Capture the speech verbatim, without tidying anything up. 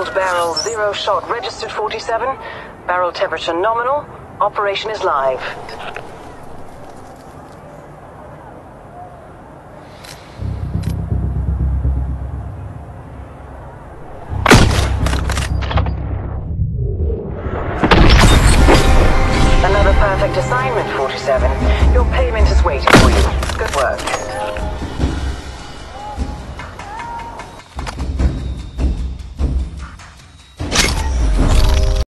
Concealed barrel, zero shot registered forty-seven. Barrel temperature nominal. Operation is live. Another perfect assignment, forty-seven. Your payment is waiting for you. Good work.